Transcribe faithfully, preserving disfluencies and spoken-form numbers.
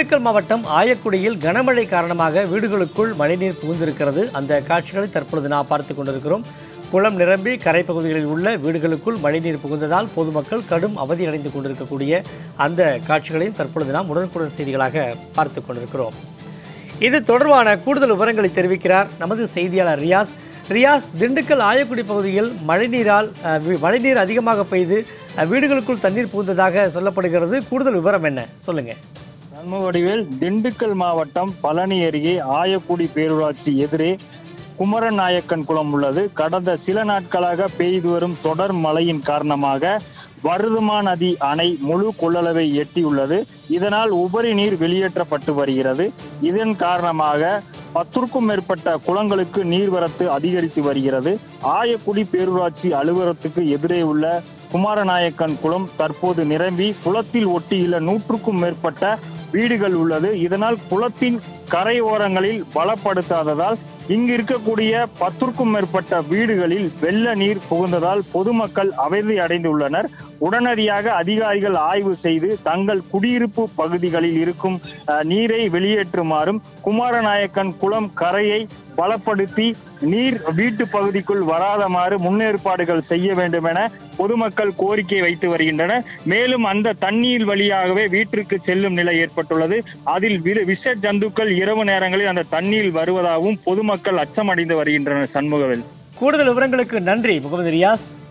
திண்டுக்கல் மாவட்டம் ஆயக்குடியில் கனமழை காரணமாக வீடுகளுக்குள் மழைநீர் புகுந்திருக்கிறது. அந்த காட்சிகளை தற்பொழுது நாம் பார்த்து கொண்டிருக்கிறோம். குளம் நிரம்பி கரைப்பகுதிகளில் உள்ள வீடுகளுக்குள் மழைநீர் புகுந்ததால் பொதுமக்கள் கடும் அவதியடைந்து கொண்டிருக்கக்கூடிய அந்த காட்சிகளையும் தற்பொழுது நாம் உடனுக்குடன் செய்திகளாக பார்த்து கொண்டிருக்கிறோம். இது தொடர்பான கூடுதல் விவரங்களை தெரிவிக்கிறார் நமது செய்தியாளர் ரியாஸ். ரியாஸ், திண்டுக்கல் ஆயக்குடி பகுதியில் மழைநீரால் மழைநீர் அதிகமாக பெய்து வீடுகளுக்குள் தண்ணீர் புகுந்ததாக சொல்லப்படுகிறது. கூடுதல் விவரம் என்ன சொல்லுங்க? சண்முகவடிவேல், திண்டுக்கல் மாவட்டம் பழனி அருகே ஆயக்குடி பேரூராட்சி எதிரே குமரன் நாயக்கன் குளம் உள்ளது. கடந்த சில நாட்களாக பெய்து வரும் தொடர் மழையின் காரணமாக வருதுமா நதி அணை முழு கொள்ளளவை எட்டியுள்ளது. இதனால் உபரி நீர் வெளியேற்றப்பட்டு வருகிறது. இதன் காரணமாக பத்திற்கும் மேற்பட்ட குளங்களுக்கு நீர்வரத்து அதிகரித்து வருகிறது. ஆயக்குடி பேரூராட்சி அலுவலகத்துக்கு எதிரே உள்ள குமாரநாயக்கன் குளம் தற்போது நிரம்பி குளத்தில் ஒட்டியுள்ள நூற்றுக்கும் மேற்பட்ட வீடுகள் உள்ளது. இதனால் குளத்தின் கரையோரங்களில் பலப்படுத்தாததால் இங்கு இருக்கக்கூடிய பத்திற்கும் மேற்பட்ட வீடுகளில் வெள்ள நீர் புகுந்ததால் பொதுமக்கள் அவதி அடைந்துள்ளனர். உடனடியாக அதிகாரிகள் ஆய்வு செய்து தங்கள் குடியிருப்பு பகுதிகளில் இருக்கும் நீரை வெளியேற்றுமாறும் குமாரநாயக்கன் குளம் கரையை பலப்படுத்தி நீர் வீட்டு பகுதிக்குள் வராதமாறு முன்னேற்பாடுகள் செய்ய வேண்டும் என பொதுமக்கள் கோரிக்கை வைத்து வருகின்றனர். மேலும் அந்த தண்ணீர் வழியாகவே வீட்டிற்கு செல்லும் நிலை ஏற்பட்டுள்ளது. அதில் விஷ ஜந்துக்கள் இரவு நேரங்களில் அந்த தண்ணீர் வருவதாகவும் பொதுமக்கள் அச்சமடைந்து வருகின்றனர். சண்முகவேல், கூடுதல் விவரங்களுக்கு நன்றி முகமது ரியாஸ்.